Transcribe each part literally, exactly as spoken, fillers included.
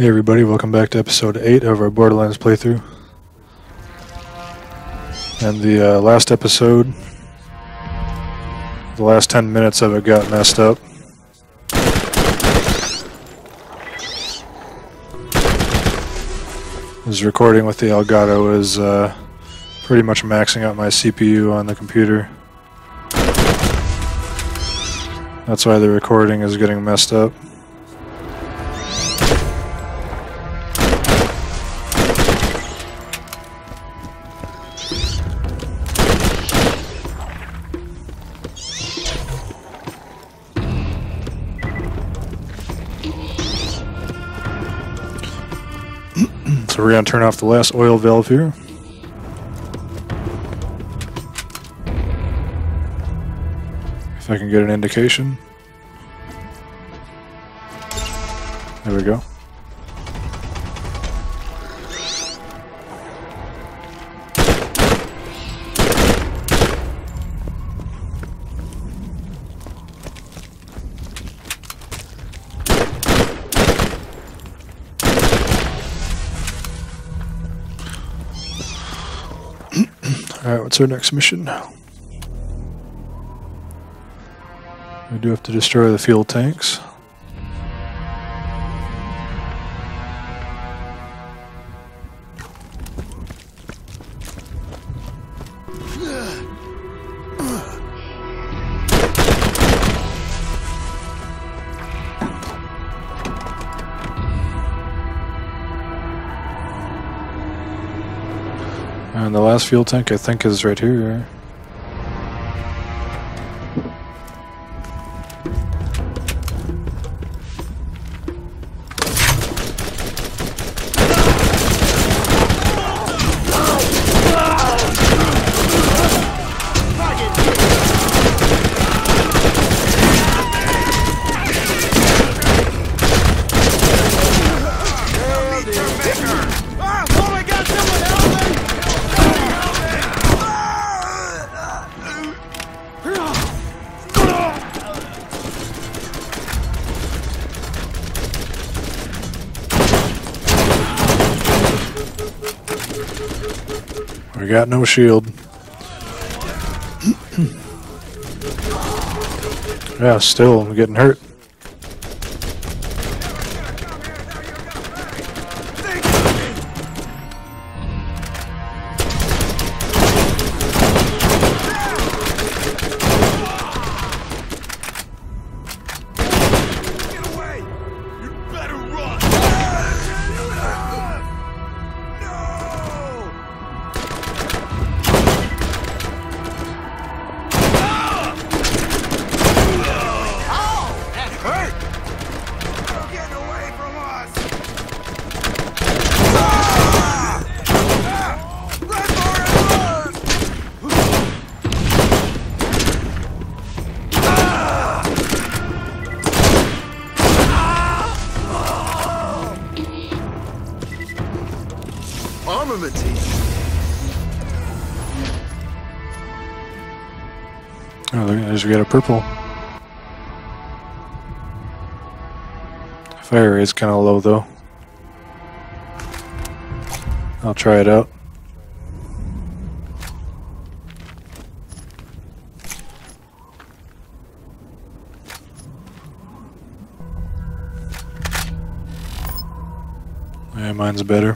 Hey everybody, welcome back to episode eight of our Borderlands playthrough. And the uh, last episode, the last ten minutes of it got messed up. This recording with the Elgato is uh, pretty much maxing out my C P U on the computer. That's why the recording is getting messed up. So we're going to turn off the last oil valve here. If I can get an indication. There we go. Alright, what's our next mission? We do have to destroy the fuel tanks. And the last fuel tank, I think, is right here. We got no shield. Yeah, still I'm getting hurt. Oh, there's we got a purple. Fire rate's kind of low though. I'll try it out. Yeah, mine's better.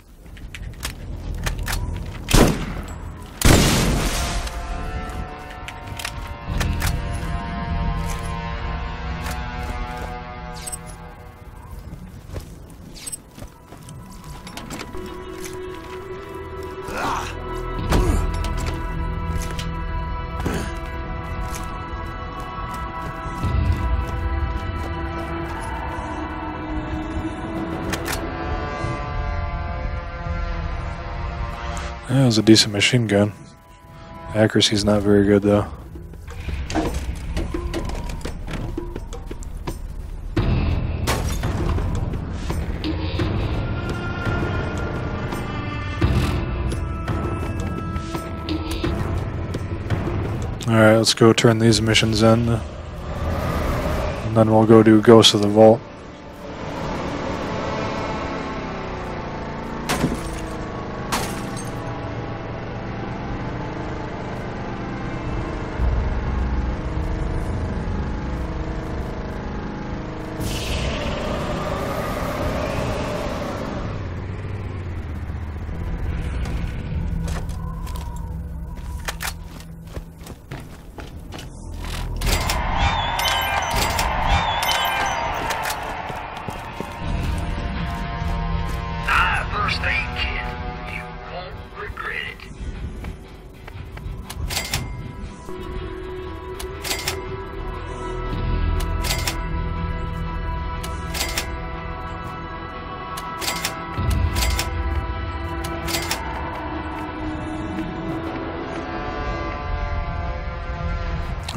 That was a decent machine gun. Accuracy's not very good though. Alright, let's go turn these missions in. And then we'll go do Ghost of the Vault.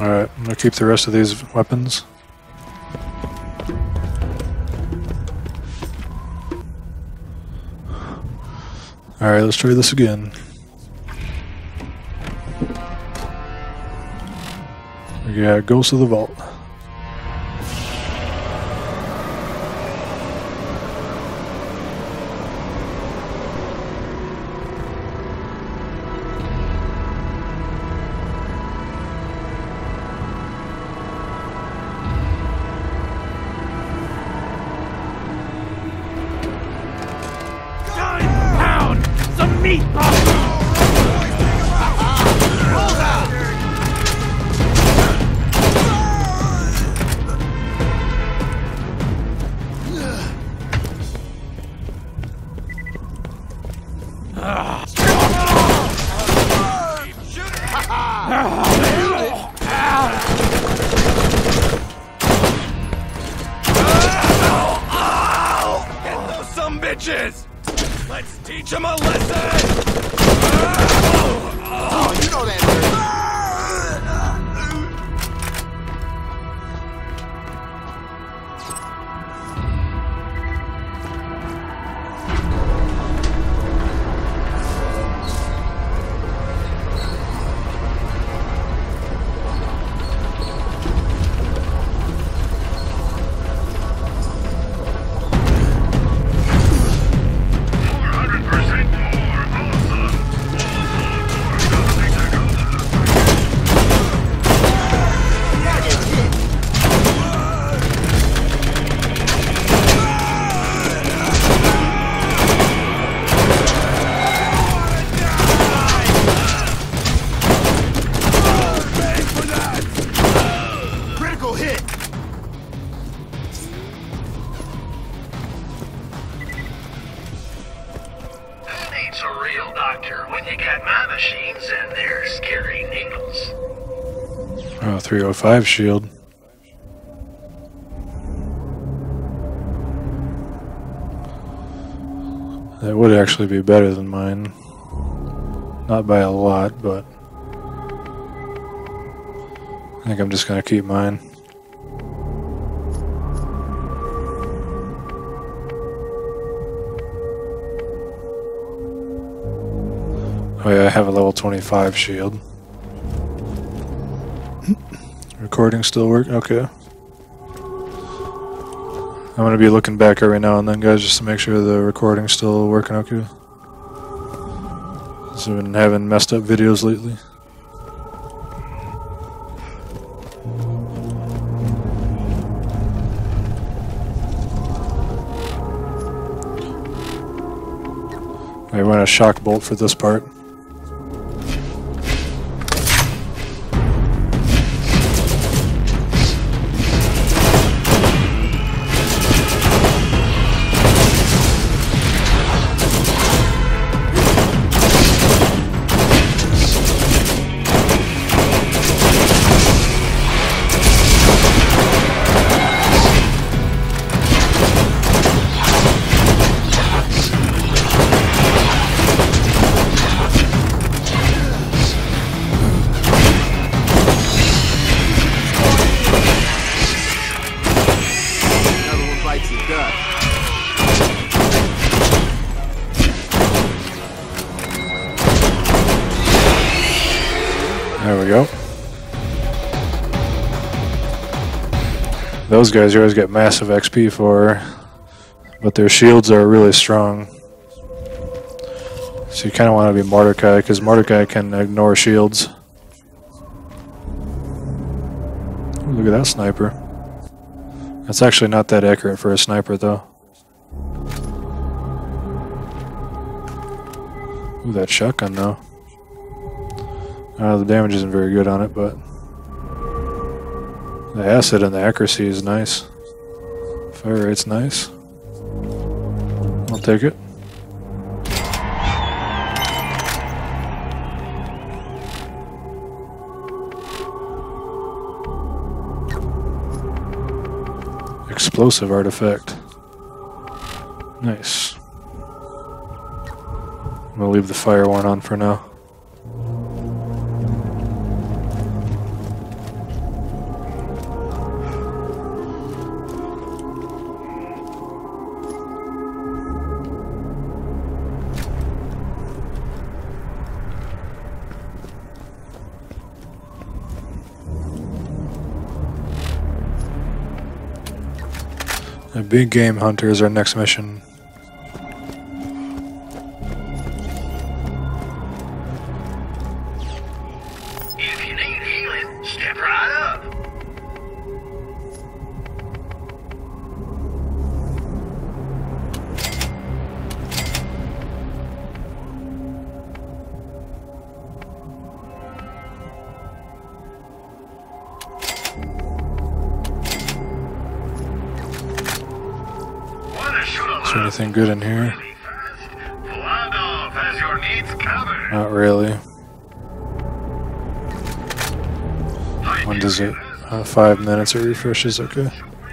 Alright, I'm gonna keep the rest of these weapons. Alright, let's try this again. We got Ghost of the Vault. Let's teach him a lesson! Oh, you know that Oh, three oh five shield. That would actually be better than mine. Not by a lot, but I think I'm just gonna keep mine. Oh yeah, I have a level twenty-five shield. Recording still work? Okay. I'm gonna be looking back every now and then, guys, just to make sure the recording's still working okay. So I've been having messed up videos lately. I want a shock bolt for this part. There we go. Those guys you always get massive X P for, but their shields are really strong. So you kind of want to be Mordecai, because Mordecai can ignore shields. Ooh, look at that sniper. That's actually not that accurate for a sniper, though. Ooh, that shotgun, though. Uh, the damage isn't very good on it, but the acid and the accuracy is nice. Fire rate's nice. I'll take it. Explosive artifact. Nice. I'm gonna leave the fire one on for now. A big game hunter is our next mission. If you need healing, step right up. Is there anything good in here? Has your needs covered. Not really. When does it? Uh, five minutes it refreshes, okay.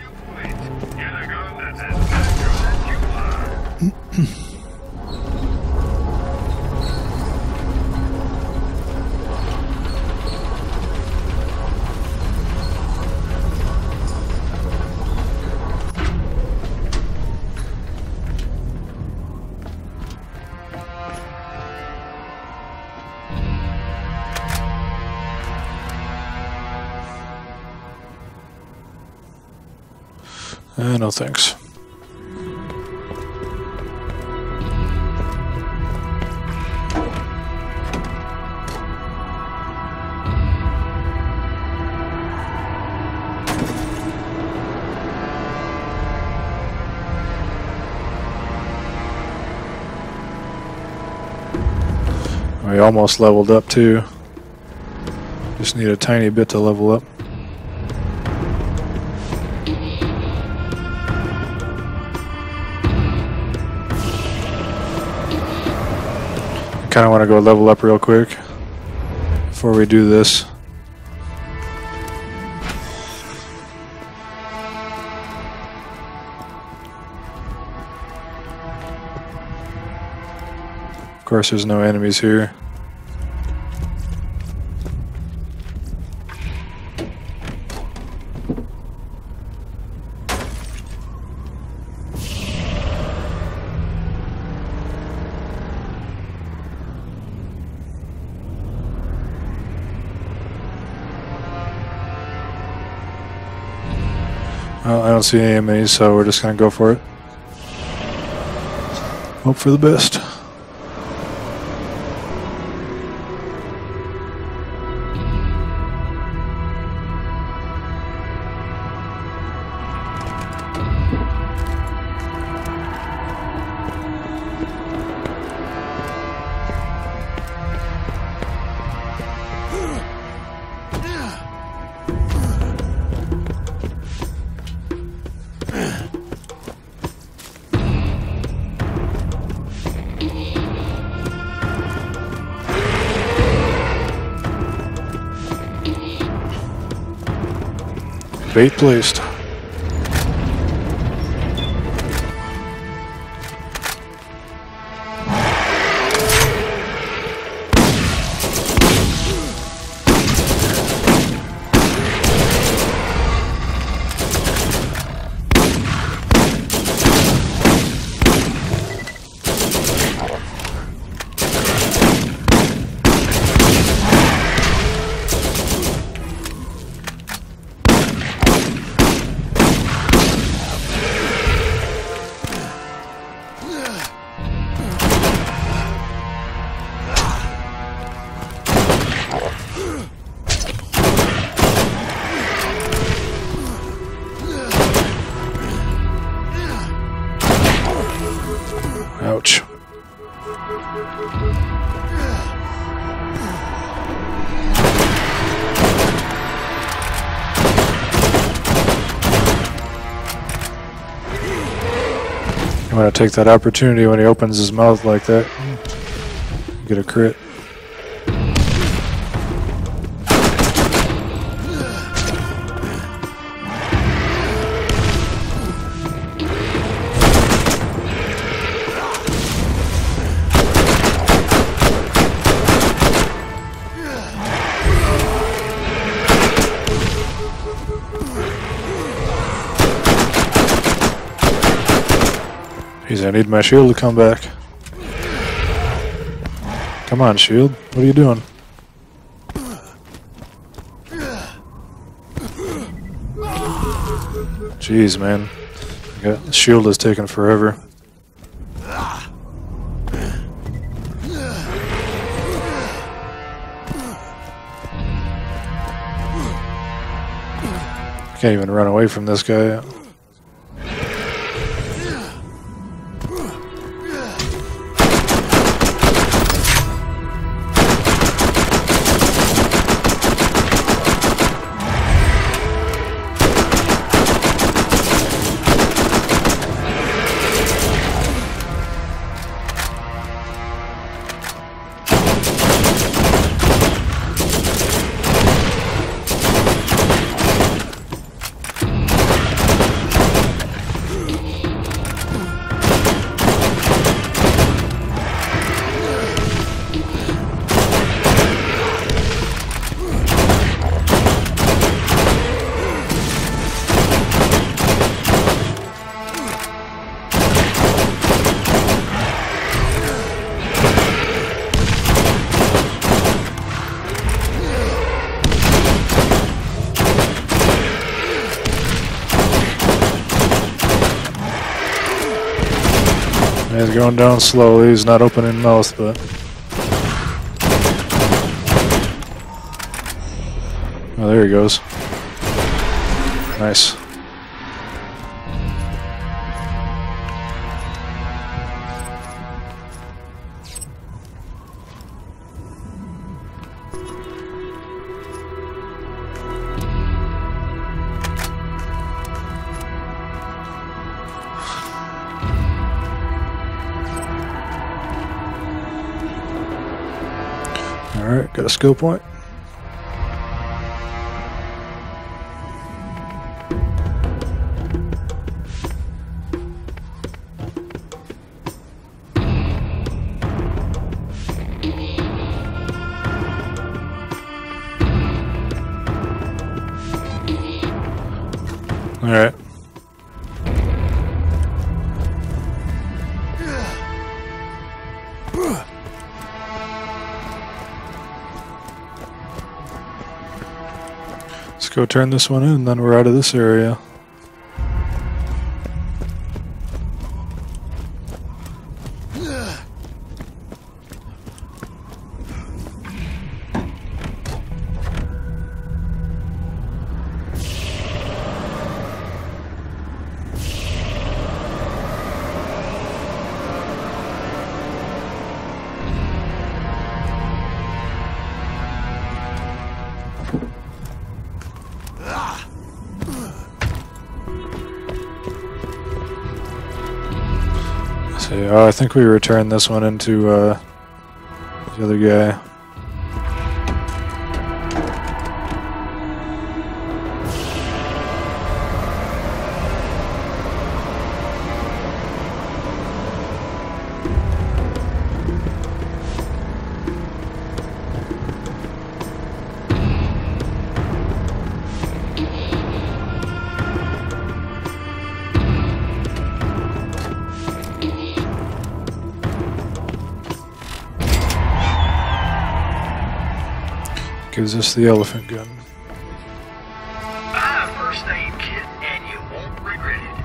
Uh, no thanks. We almost leveled up too. Just need a tiny bit to level up. Kind of want to go level up real quick before we do this. Of course, there's no enemies here. Well, I don't see any enemies, so we're just gonna go for it. Hope for the best. Bait placed. Ouch. You want to take that opportunity when he opens his mouth like that. Get a crit. Jeez, I need my shield to come back. Come on, shield. What are you doing? Jeez, man. Yeah, the shield is taking forever. Can't even run away from this guy. He's going down slowly, he's not opening mouth, but... Oh, there he goes. Nice. Alright, got a skill point. Alright. Let's go turn this one in, and then we're out of this area. See, oh, I think we returned this one into uh, the other guy. Gives us the elephant gun. Buy a first aid kit and you won't regret it.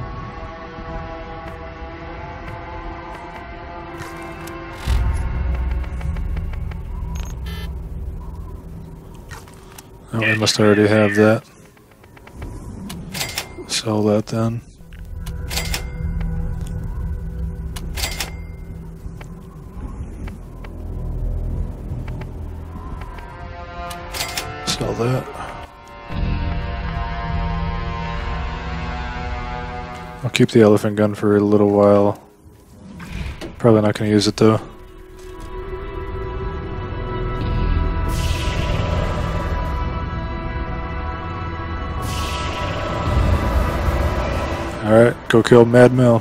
Oh, we must already have that. Sell that then. Sell that. I'll keep the elephant gun for a little while. Probably not going to use it though. Alright, go kill Mad Mel.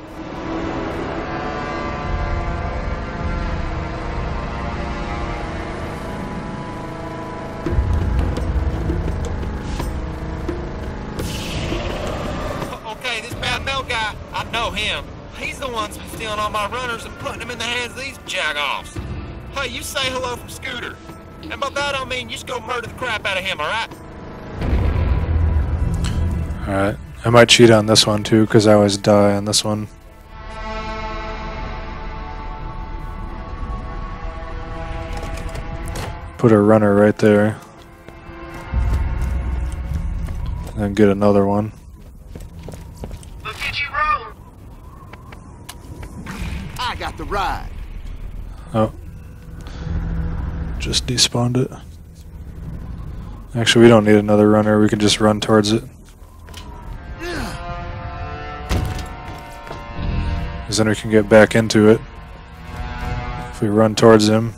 Okay, this Bad Mel guy, I know him. He's the one who's stealing all my runners and putting them in the hands of these jagoffs. Hey, you say hello from Scooter. And by that I mean you just go murder the crap out of him, alright? Alright, I might cheat on this one too, because I always die on this one. Put a runner right there. And get another one. Look at you roll. I got the ride. Oh. Just despawned it. Actually, we don't need another runner. We can just run towards it. Because then we can get back into it. If we run towards him.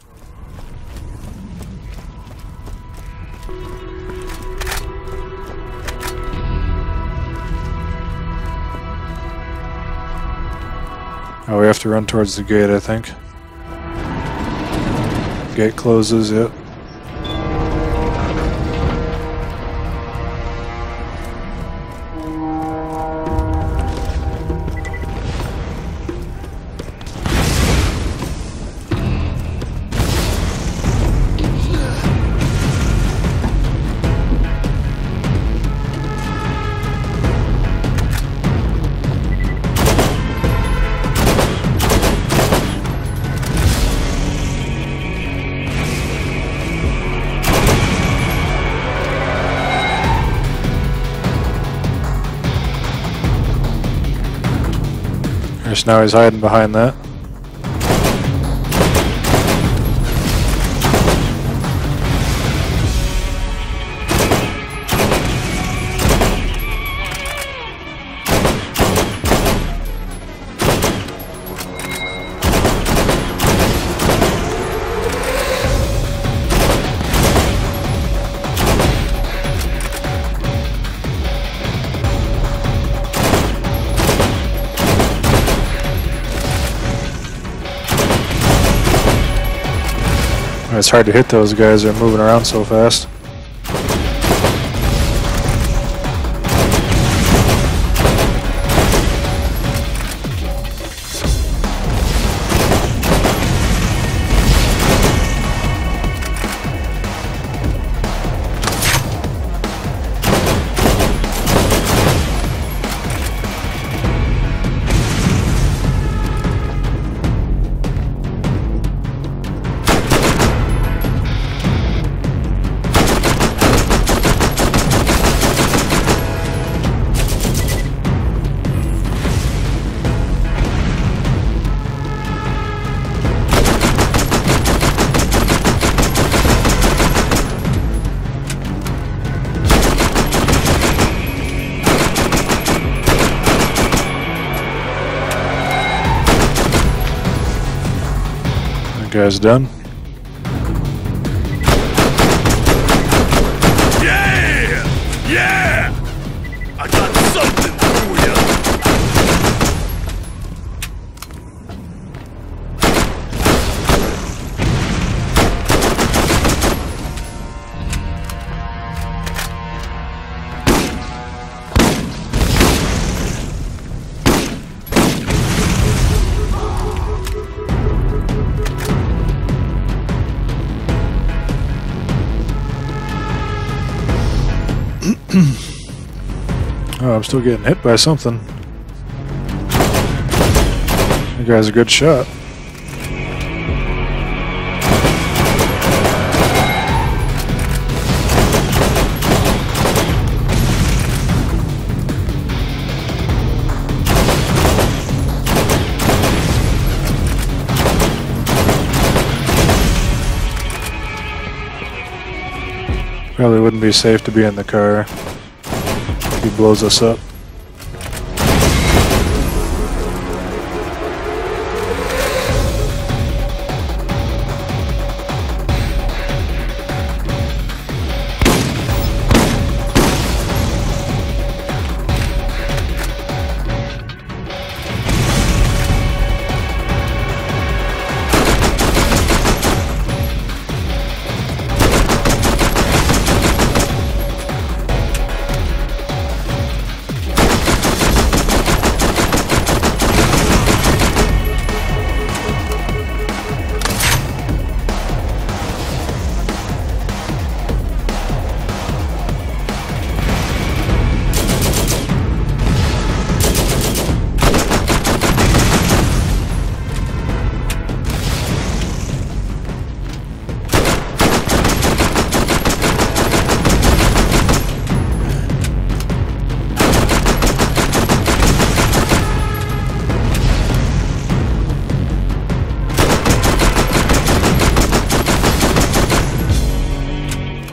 Oh, we have to run towards the gate, I think. Gate closes, yep. So now he's hiding behind that. It's hard to hit those guys, they're moving around so fast. Guy's done. Yeah! Yeah! I got something for you! Oh, I'm still getting hit by something. That guy's a good shot. Probably wouldn't be safe to be in the car. He blows us up.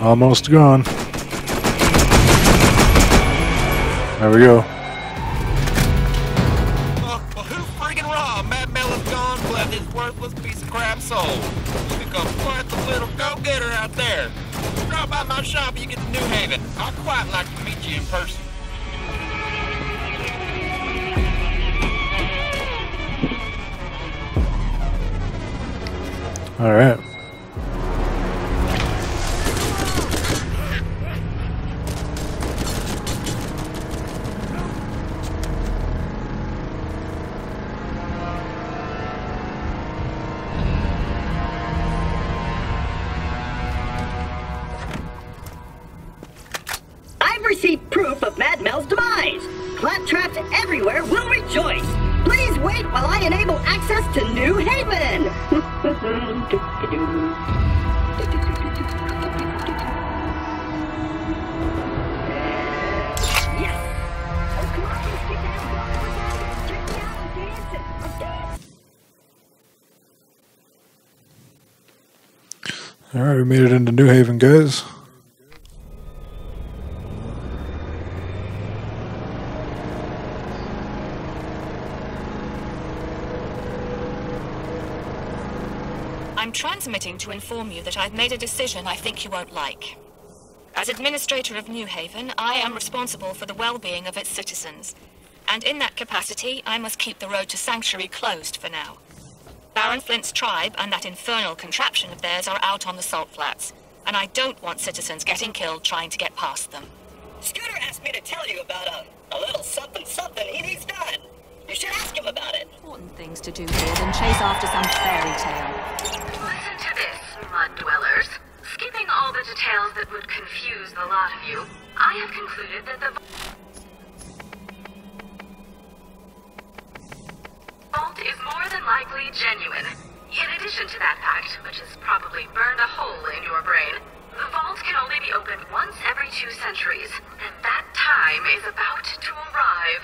Almost gone. There we go. Uh, well, who friggin' robbed? Mad Melon's gone, but his worthless piece of crap soul. You become quite the little go-getter out there. Drop by my shop and you get to New Haven. I'd quite like to meet you in person. All right. I've received proof of Mad Mel's demise. Claptraps everywhere will rejoice. Please wait while I enable access to New Haven. Yes. Oh, come on, stick that. Check me out, I'm dancing. I'm dancing. All right, we made it into New Haven, guys. I'm transmitting to inform you that I've made a decision I think you won't like. As Administrator of New Haven, I am responsible for the well-being of its citizens. And in that capacity, I must keep the road to Sanctuary closed for now. Baron Flint's tribe and that infernal contraption of theirs are out on the Salt Flats, and I don't want citizens getting killed trying to get past them. Scooter asked me to tell you about a, a little something something he needs done. You should ask him about it. Important things to do here than chase after some fairy tale. Listen to this, mud dwellers. Skipping all the details that would confuse the lot of you, I have concluded that the vault is more than likely genuine. In addition to that fact, which has probably burned a hole in your brain, the vault can only be opened once every two centuries, and that time is about to arrive.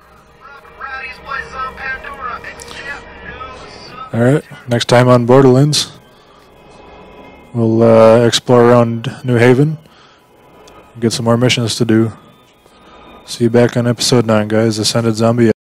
Alright, next time on Borderlands, we'll uh, explore around New Haven, get some more missions to do. See you back on episode nine, guys. Ascended Zombie.